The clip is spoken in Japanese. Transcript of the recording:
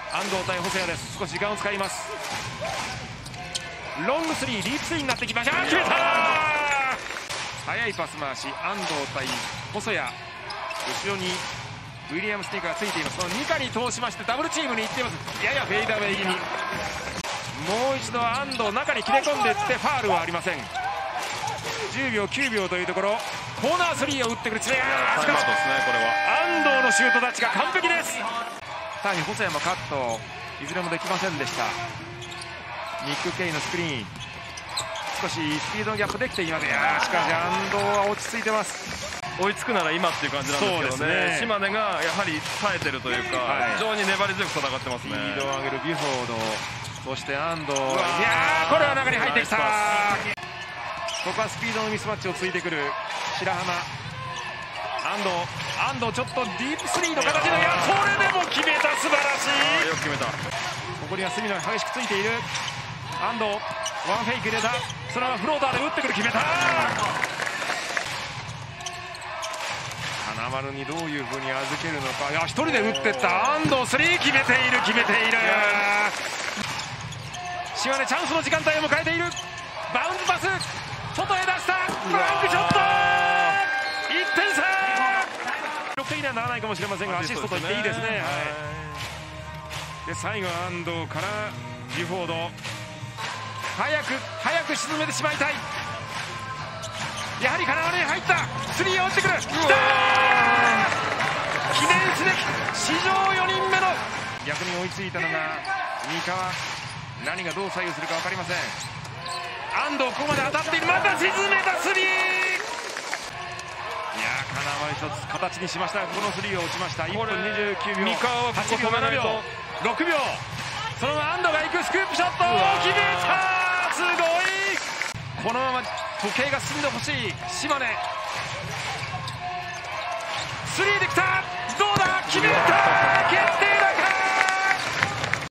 安藤対細谷です。少し時間を使います。ロングスリー、リープスリーになってきました。決めた。速いパス回し、安藤対細谷、後ろにウィリアム・スティーカーがついています。その2下に通しましてダブルチームに行っています。ややフェイダーウェイ気味。もう一度安藤中に切れ込んでいってファールはありません。10秒9秒というところ、コーナースリーを打ってくる。しかし安藤のシュートタッチが完璧です。さらに細谷もカットいずれもできませんでした。ニック・ケイのスクリーン、少しスピードのギャップできています。しかし安藤は落ち着いてます。 追いつくなら今っていう感じなんですけどね。島根がやはり耐えてるというか、非常に粘り強く戦ってますね。 スピードを上げるビュフォード、そして安藤、これは中に入ってきた。ここはスピードのミスマッチをついてくる白浜。安藤ちょっとディープスリーの形の、それでも決めた。素晴らしい。 よく決めた。 ここには隅野が激しくついている。安藤ワンフェイク入れた。そのままフローターで打ってくる。決めた。金丸にどういうふうに預けるのか。一人で打っていった安藤。スリー決めている。島根チャンスの時間帯を迎えている。バウンドパス外へ出した。ブランクショット。1点差。6点にはならないかもしれませんがアシストと言っていいですね。で最後は安藤からビュフォード。早く沈めてしまいたい。やはり金丸に入った。スリーを打ってくる。きた。記念すべき史上4人目の。逆に追いついたのが三河。何がどう左右するか分かりません。安藤ここまで当たっている。また沈めたスリー。金丸一つ形にしましたが、このスリーを打ちました。1分29秒。 三河は 8秒7秒6秒。そのまま安藤が行く。スクープショットを決めた。すごい。このまま時計が進んでほしい島根。スリーできた。